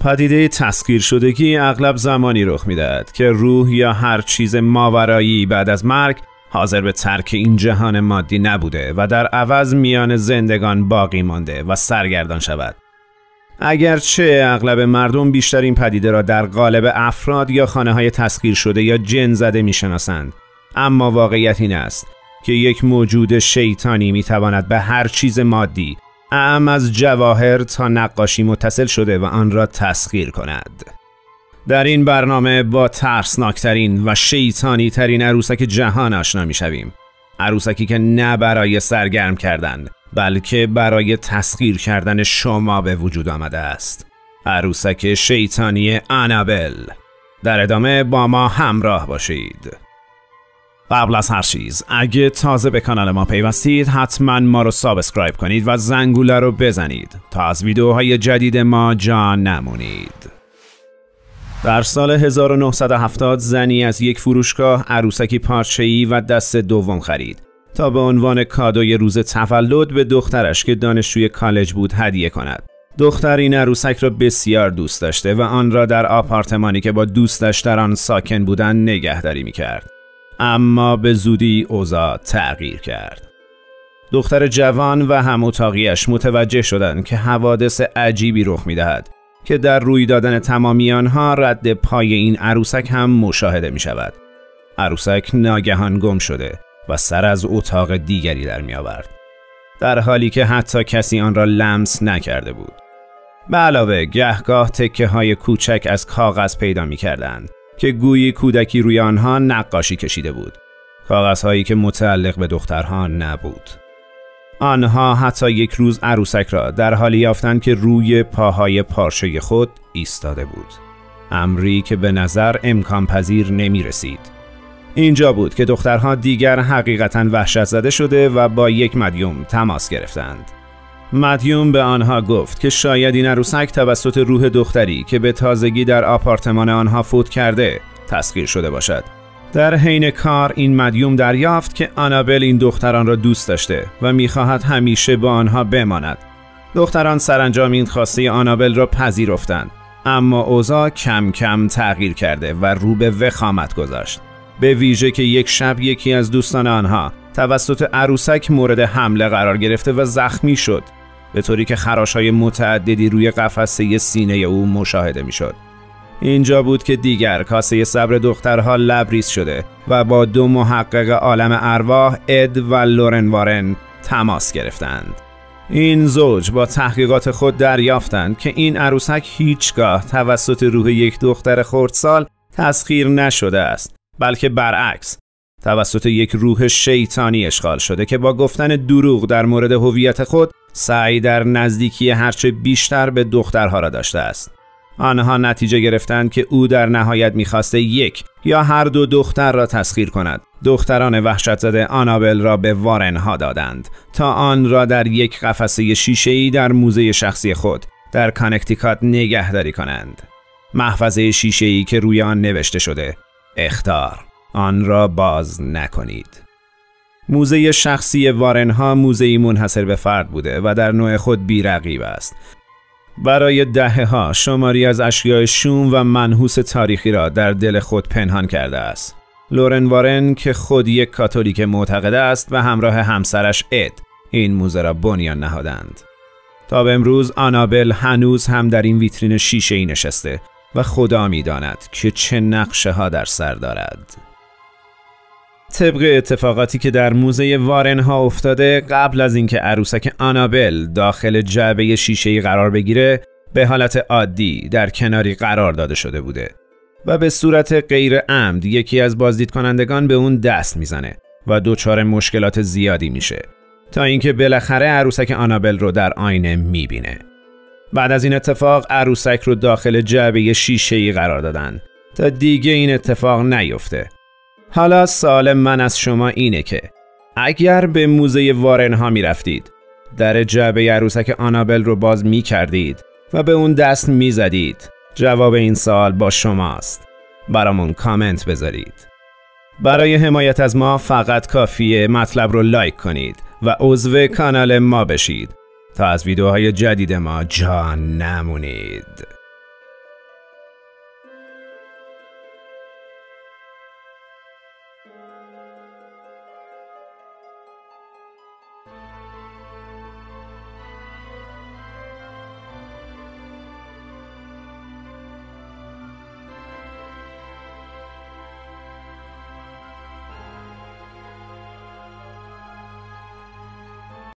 پدیده تسخیر شدگی اغلب زمانی رخ می‌دهد که روح یا هر چیز ماورایی بعد از مرگ حاضر به ترک این جهان مادی نبوده و در عوض میان زندگان باقی مانده و سرگردان شود. اگرچه اغلب مردم بیشتر این پدیده را در قالب افراد یا خانه‌های تسخیر شده یا جن زده می‌شناسند، اما واقعیت این است که یک موجود شیطانی می‌تواند به هر چیز مادی، اعم از جواهر تا نقاشی متصل شده و آن را تسخیر کند. در این برنامه با ترسناکترین و شیطانی ترین عروسک جهان آشنا می‌شویم. عروسکی که نه برای سرگرم کردن بلکه برای تسخیر کردن شما به وجود آمده است. عروسک شیطانی آنابل. در ادامه با ما همراه باشید. قبل از هر چیز اگه تازه به کانال ما پیوستید حتما ما رو سابسکرایب کنید و زنگوله رو بزنید تا از ویدیوهای جدید ما جا نمونید. در سال 1970 زنی از یک فروشگاه عروسکی پارچه‌ای و دست دوم خرید تا به عنوان کادوی روز تولد به دخترش که دانشجوی کالج بود هدیه کند. دختر این عروسک را بسیار دوست داشته و آن را در آپارتمانی که با دوستش در آن ساکن بودند نگهداری می‌کرد. اما به زودی اوضاع تغییر کرد. دختر جوان و هم اتاقیش متوجه شدند که حوادث عجیبی رخ می‌دهد که در روی دادن تمامی آنها رد پای این عروسک هم مشاهده می‌شود. عروسک ناگهان گم شده و سر از اتاق دیگری در می‌آورد، در حالی که حتی کسی آن را لمس نکرده بود. به علاوه گهگاه تکه‌های کوچک از کاغذ پیدا می‌کردند که گویی کودکی روی آنها نقاشی کشیده بود، کاغذهایی که متعلق به دخترها نبود. آنها حتی یک روز عروسک را در حالی یافتند که روی پاهای پارچه خود ایستاده بود، امری که به نظر امکان پذیر نمی رسید. اینجا بود که دخترها دیگر حقیقتاً وحشت زده شده و با یک مدیوم تماس گرفتند. مدیوم به آنها گفت که شاید این عروسک توسط روح دختری که به تازگی در آپارتمان آنها فوت کرده تسخیر شده باشد. در حین کار این مدیوم دریافت که آنابل این دختران را دوست داشته و می‌خواهد همیشه با آنها بماند. دختران سرانجام این خواسته آنابل را پذیرفتند، اما اوضاع کم کم تغییر کرده و رو به وخامت گذاشت. به ویژه که یک شب یکی از دوستان آنها توسط عروسک مورد حمله قرار گرفته و زخمی شد، به طوری که خراش‌های متعددی روی قفسه سینه او مشاهده می‌شد. اینجا بود که دیگر کاسه صبر دخترها لبریز شده و با دو محقق عالم ارواح اد و لورن وارن تماس گرفتند. این زوج با تحقیقات خود دریافتند که این عروسک هیچگاه توسط روح یک دختر خردسال تسخیر نشده است، بلکه برعکس توسط یک روح شیطانی اشغال شده که با گفتن دروغ در مورد هویت خود سعی در نزدیکی هرچه بیشتر به دخترها را داشته است. آنها نتیجه گرفتند که او در نهایت می‌خواسته یک یا هر دو دختر را تسخیر کند. دختران وحشت زده آنابل را به وارنها دادند تا آن را در یک قفسه شیشه‌ای در موزه شخصی خود در کانکتیکات نگهداری کنند. محفظه شیشه‌ای که روی آن نوشته شده: اخطار، آن را باز نکنید. موزه شخصی وارنها موزه‌ای منحصر به فرد بوده و در نوع خود بی‌رقیب است. برای دهه‌ها شماری از اشیاء شوم و منحوس تاریخی را در دل خود پنهان کرده است. لورن وارن که خود یک کاتولیک معتقد است و همراه همسرش اد این موزه را بنیان نهادند. تا به امروز آنابل هنوز هم در این ویترین شیشه‌ای نشسته و خدا می‌داند که چه نقشه‌ها در سر دارد. طبق اتفاقاتی که در موزه وارنها افتاده، قبل از اینکه عروسک آنابل داخل جعبه شیشه‌ای قرار بگیره، به حالت عادی در کناری قرار داده شده بوده و به صورت غیر عمد یکی از بازدید کنندگان به اون دست میزنه و دچار مشکلات زیادی میشه تا اینکه بالاخره عروسک آنابل رو در آینه میبینه. بعد از این اتفاق عروسک رو داخل جعبه شیشه‌ای قرار دادن تا دیگه این اتفاق نیفته. حالا سوال من از شما اینه که اگر به موزه وارنها می رفتید، در جعبه عروسک آنابل رو باز می کردید و به اون دست می زدید، جواب این سوال با شماست. برامون کامنت بذارید. برای حمایت از ما فقط کافیه مطلب رو لایک کنید و عضو کانال ما بشید تا از ویدیوهای جدید ما جا نمونید.